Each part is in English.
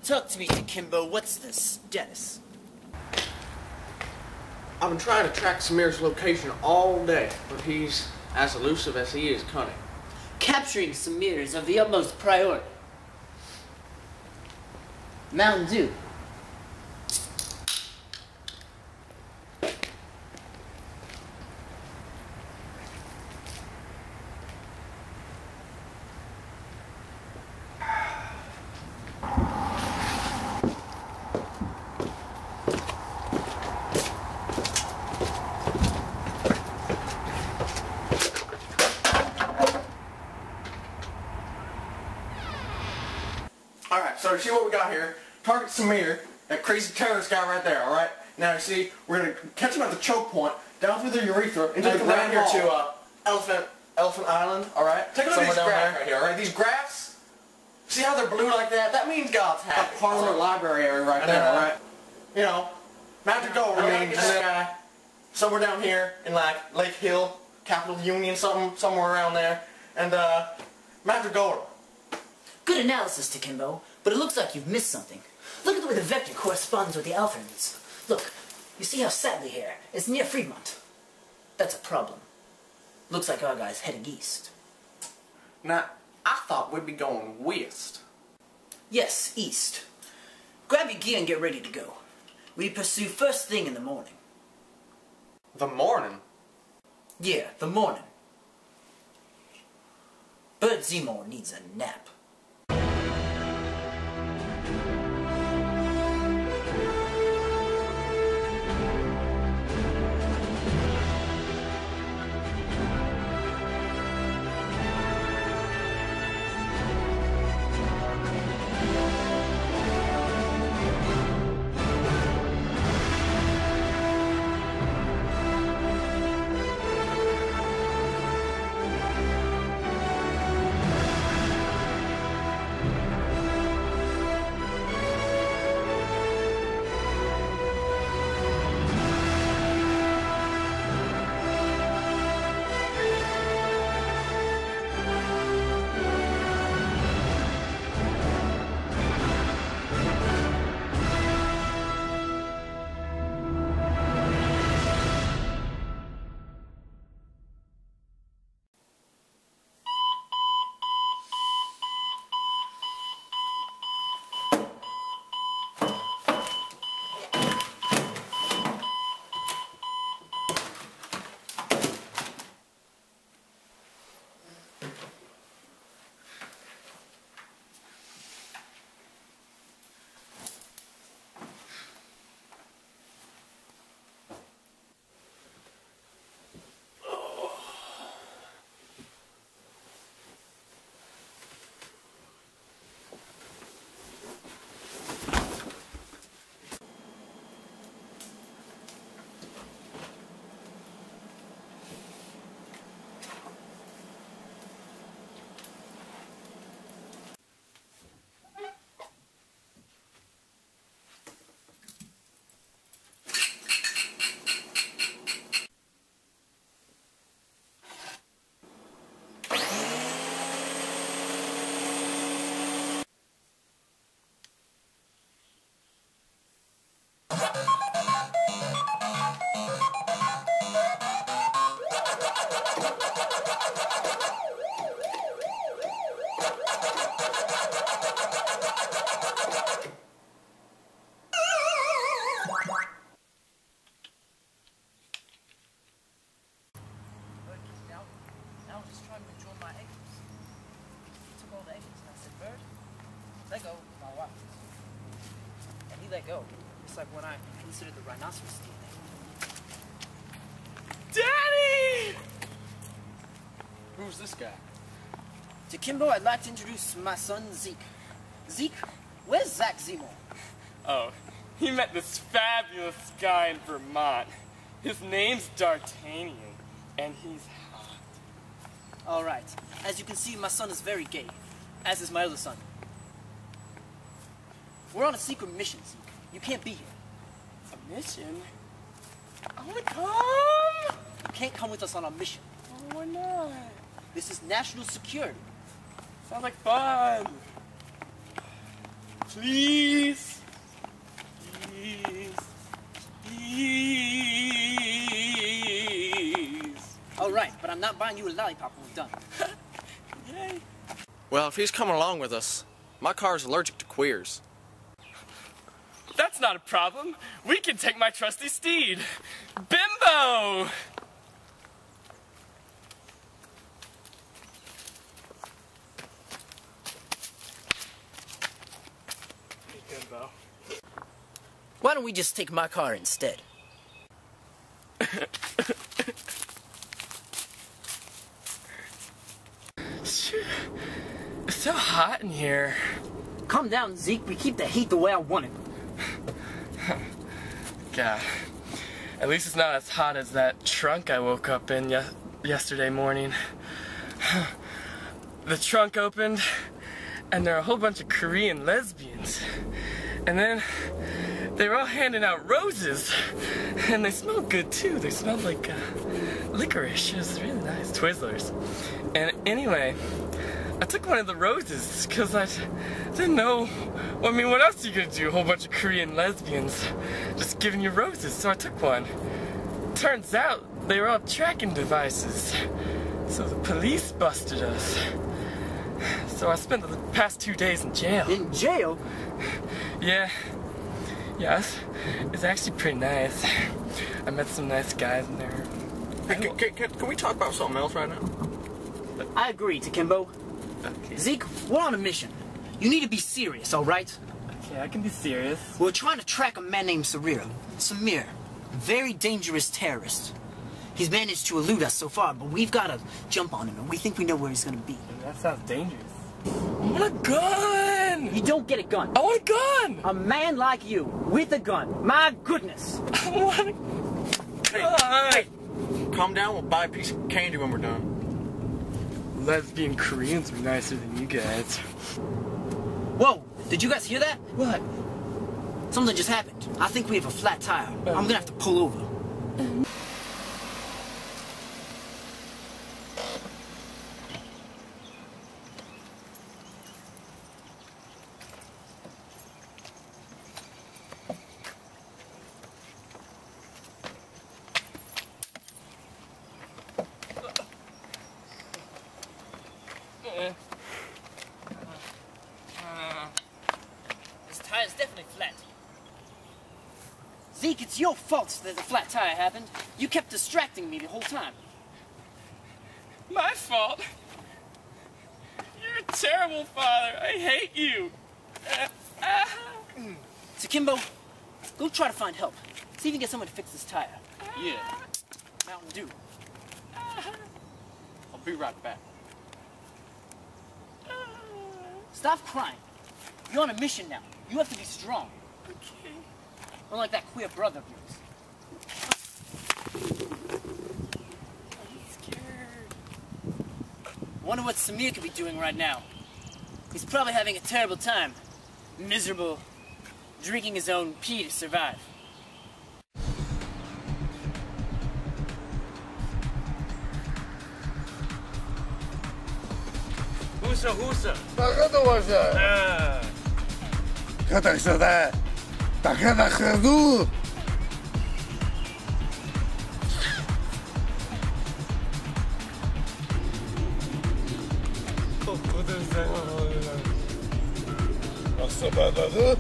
Talk to me, Takimbo. What's the status? I've been trying to track Samir's location all day, but he's as elusive as he is cunning. Capturing Samir is of the utmost priority. Mountain Dew. Alright, so you see what we got here? Target Samir, that crazy terrorist guy right there, alright? Now you see, we're going to catch him at the choke point, down through the urethra, into the ground here to Elephant Island, alright? Take a look at these graphs right here, alright? These graphs, see how they're blue like that? That means God's happy. Parliament Library area right there, alright? You know, Magic Gold means this guy somewhere down here in like Lake Hill, Capital Union, somewhere around there, and Magic Gold. Good analysis, Takimbo, but it looks like you've missed something. Look at the way the vector corresponds with the alphas. Look, you see how sadly here? It's near Vermont. That's a problem. Looks like our guy's heading east. Now, I thought we'd be going west. Yes, east. Grab your gear and get ready to go. We pursue first thing in the morning. The morning? Yeah, the morning. Bert Zemore needs a nap. Let go of my wife. And he let go. It's like when I considered the rhinoceros DNA. Daddy! Who's this guy? Takimbo, I'd like to introduce my son, Zeke. Zeke, where's Zach Zemore? Oh, he met this fabulous guy in Vermont. His name's D'Artagnan, and he's hot. All right. As you can see, my son is very gay, as is my other son. We're on a secret mission, Zeke. You can't be here. A mission? I wanna come! You can't come with us on a mission. Oh, why not? This is national security. Sounds like fun. Please. Please. Please. All right, but I'm not buying you a lollipop when we're done. Yay. Well, if he's coming along with us, my car's allergic to queers. That's not a problem. We can take my trusty steed, Bimbo! Hey, Bimbo. Why don't we just take my car instead? It's so hot in here. Calm down, Zeke. We keep the heat the way I want it. God. At least it's not as hot as that trunk I woke up in yesterday morning. The trunk opened, and there are a whole bunch of Korean lesbians. And then they were all handing out roses. And they smelled good too. They smelled like licorice. It was really nice. Twizzlers. And anyway, I took one of the roses because I didn't know. Well, I mean, what else are you gonna do? A whole bunch of Korean lesbians just giving you roses. So I took one. Turns out they were all tracking devices. So the police busted us. So I spent the past 2 days in jail. In jail? Yeah. Yeah, it's actually pretty nice. I met some nice guys in there. Hey, can we talk about something else right now? I agree, Takimbo. Okay. Zeke, we're on a mission. You need to be serious, all right? Okay, I can be serious. We're trying to track a man named Samir. Very dangerous terrorist. He's managed to elude us so far, but we've got to jump on him, and we think we know where he's going to be. That sounds dangerous. I want a gun! You don't get a gun. I want a gun! A man like you, with a gun. My goodness. I want a gun! Hey, calm down. We'll buy a piece of candy when we're done. Lesbian Koreans are nicer than you guys. Whoa, did you guys hear that? What? Something just happened. I think we have a flat tire. I'm going to have to pull over. This tire's definitely flat. Zeke, it's your fault that the flat tire happened. You kept distracting me the whole time. My fault? You're a terrible father. I hate you. Takimbo, go try to find help. See if you can get someone to fix this tire. Yeah, Mountain Dew. I'll be right back. Stop crying. You're on a mission now. You have to be strong. Okay. Unlike that queer brother of yours. I'm scared. I wonder what Samir could be doing right now. He's probably having a terrible time. Miserable. Drinking his own pee to survive. Husa. Kata sada, takada khadu. Asabadadu.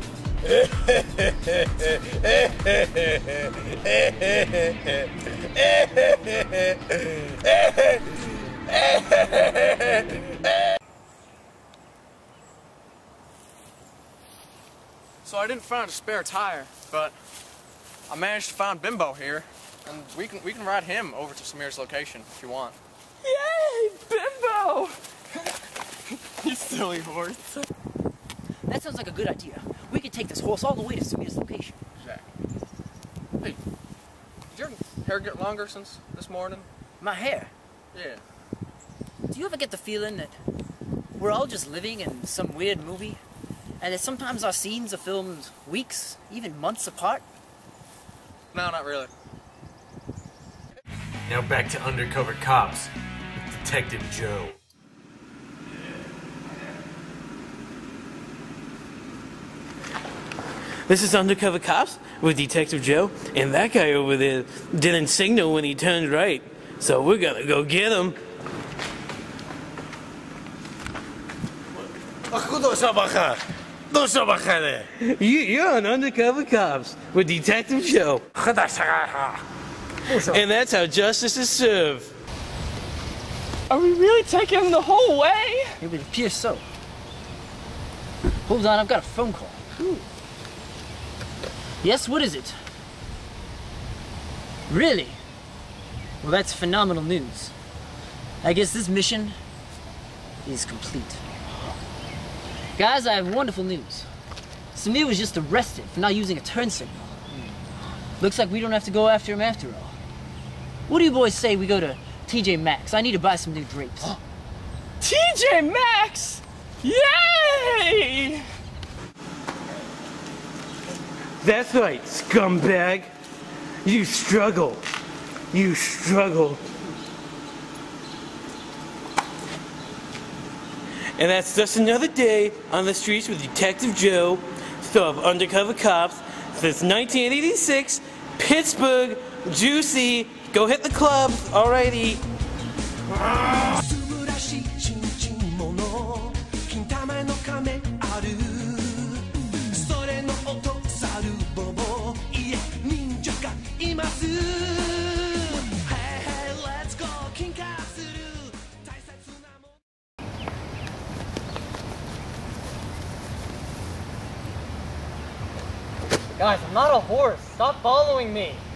So I didn't find a spare tire, but I managed to find Bimbo here, and we can ride him over to Samir's location if you want. Yay, Bimbo! You silly horse. That sounds like a good idea. We could take this horse all the way to Samir's location. Exactly. Hey, did your hair get longer since this morning? My hair. Yeah. Do you ever get the feeling that we're all just living in some weird movie? And that sometimes our scenes are filmed weeks, even months apart? No, not really. Now back to Undercover Cops with Detective Joe. This is Undercover Cops with Detective Joe, and that guy over there didn't signal when he turned right. So we're gonna go get him. You're on Undercover Cops with Detective Joe. And that's how justice is served. Are we really taking him the whole way? It would appear so. Hold on, I've got a phone call. Ooh. Yes, what is it? Really? Well, that's phenomenal news. I guess this mission is complete. Guys, I have wonderful news. Samir was just arrested for not using a turn signal. Looks like we don't have to go after him after all. What do you boys say we go to TJ Maxx? I need to buy some new drapes. TJ Maxx! Yay! That's right, scumbag. You struggle. You struggle. And that's just another day on the streets with Detective Joe, star of Undercover Cops, since 1986, Pittsburgh, juicy. Go hit the clubs, alrighty. Guys, I'm not a horse. Stop following me.